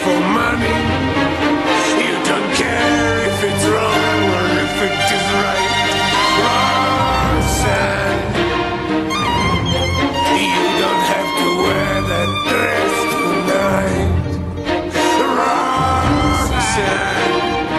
for money. You don't care if it's wrong or if it is right. Roxanne, you don't have to wear that dress tonight. Roxanne,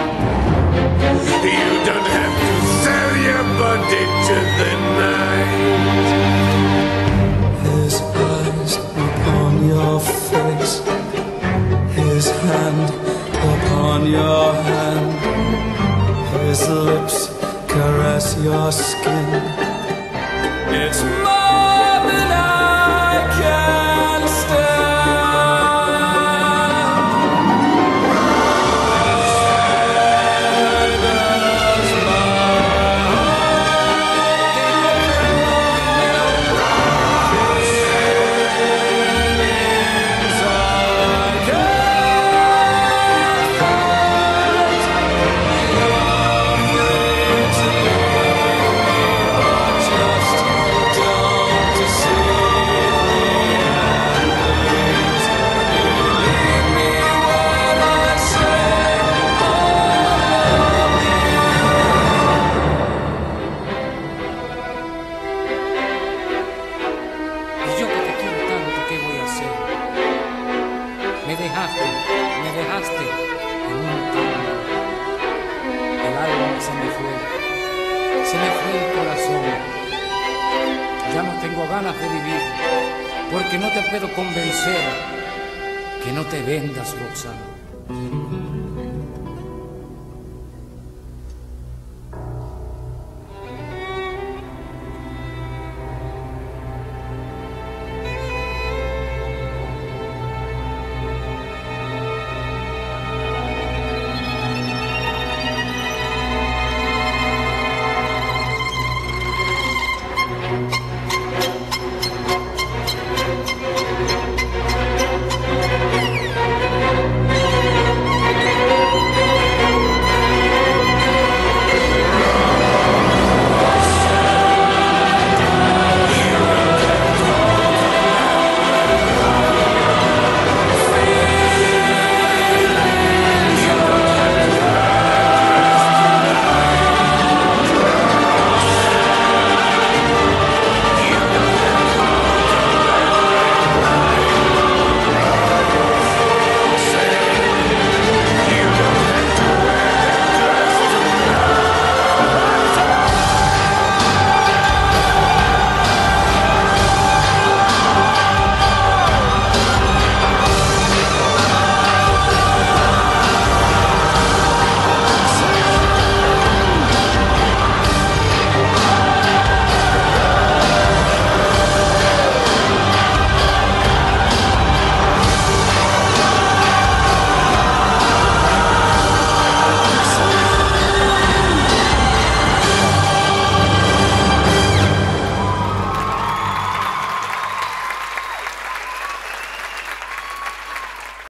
you don't have to sell your body to the night. His eyes upon your face, his hand upon your hand, his lips caress your skin. It's more than I can stand. Me dejaste en un tango. El alma se me fue el corazón. Ya no tengo ganas de vivir, porque no te puedo convencer que no te vendas, Roxanne.